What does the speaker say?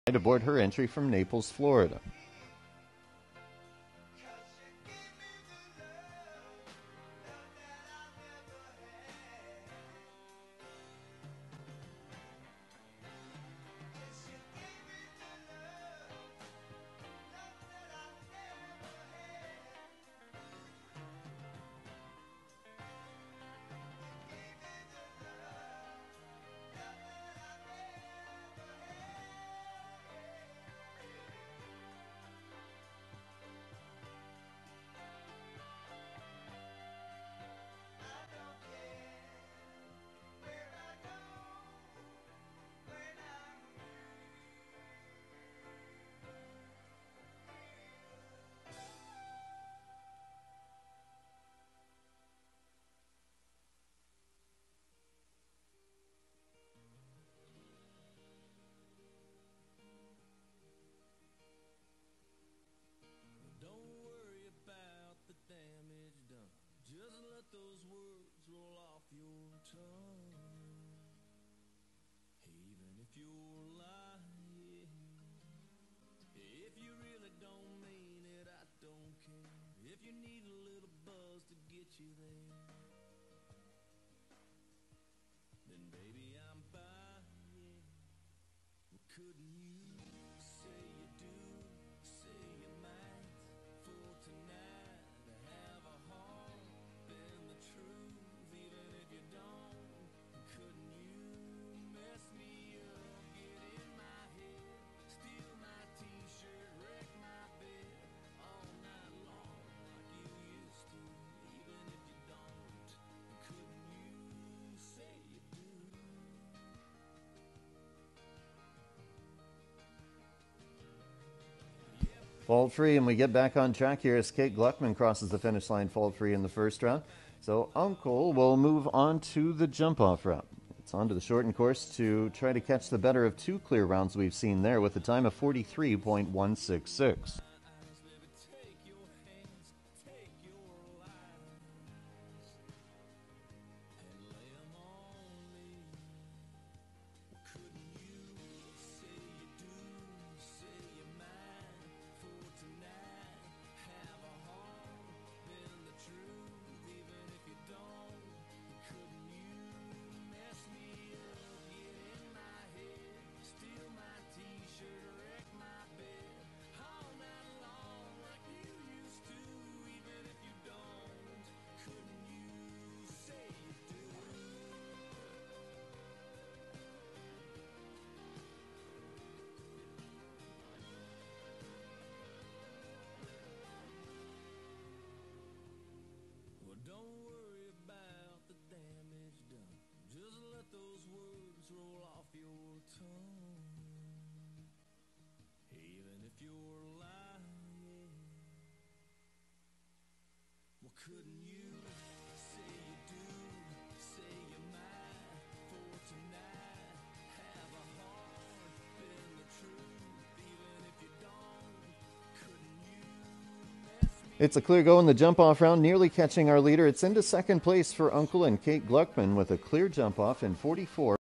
aboard her entry from Naples, Florida. Just let those words roll off your tongue. Even if you're lying, if you really don't mean it, I don't care. If you need a little buzz to get you there, then baby I'm buying. Well, couldn't you say you do, say you might, for tonight to have a heart? The truth, even if you don't, couldn't you mess me up, get in my head, steal my t-shirt, wreck my bed, all night long like you used to, even if you don't, couldn't you say you do? Fault free, and we get back on track here as Kate Gluckman crosses the finish line fault free in the first round. So Uncle will move on to the jump-off route. It's on to the shortened course to try to catch the better of two clear rounds we've seen there with a time of 43.166. Those words roll off your tongue. Even if you're lying, well, couldn't you say you do, say you might, for tonight have a heart, bend the truth, even if you don't, couldn't you mess me? It's a clear go in the jump-off round, nearly catching our leader. It's into second place for Uncle and Kate Gluckman with a clear jump-off in 44.